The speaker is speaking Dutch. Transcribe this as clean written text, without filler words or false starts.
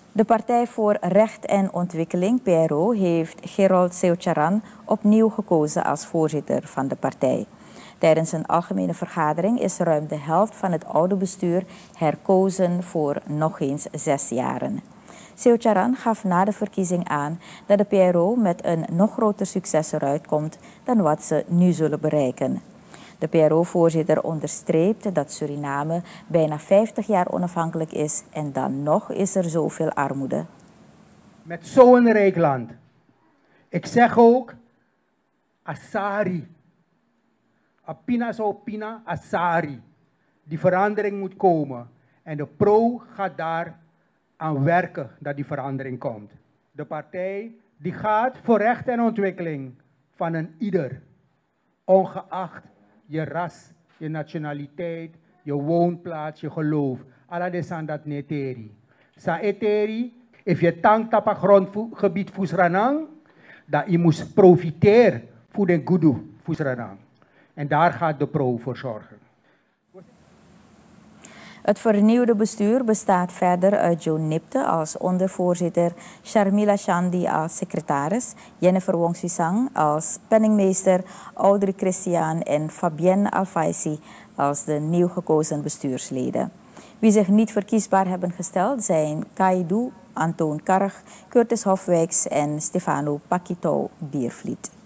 De Partij voor Recht en Ontwikkeling, PRO, heeft Gerold Seocharan opnieuw gekozen als voorzitter van de partij. Tijdens een algemene vergadering is ruim de helft van het oude bestuur herkozen voor nog eens 6 jaren. Seocharan gaf na de verkiezing aan dat de PRO met een nog groter succes eruit komt dan wat ze nu zullen bereiken. De PRO-voorzitter onderstreept dat Suriname bijna 50 jaar onafhankelijk is en dan nog is er zoveel armoede. Met zo'n rijk land. Ik zeg ook, Asari. Apina zo pina, Asari. Die verandering moet komen. En de PRO gaat daar aan werken dat die verandering komt. De partij die gaat voor recht en ontwikkeling van een ieder. Ongeacht je ras, je nationaliteit, je woonplaats, je geloof. Alla desan dat neteri. Sa eteri, if je tank tapa grondgebied Fusranang, dat je moet profiteren voor de goede Fusranang. En daar gaat de PRO voor zorgen. Het vernieuwde bestuur bestaat verder uit Joe Nipte als ondervoorzitter, Sharmila Shandi als secretaris, Jennifer Wong-Susang als penningmeester, Audrey Christian en Fabienne Alfaisi als de nieuw gekozen bestuursleden. Wie zich niet verkiesbaar hebben gesteld zijn Kaidu, Antoon Karg, Curtis Hofwijks en Stefano Pakito Biervliet.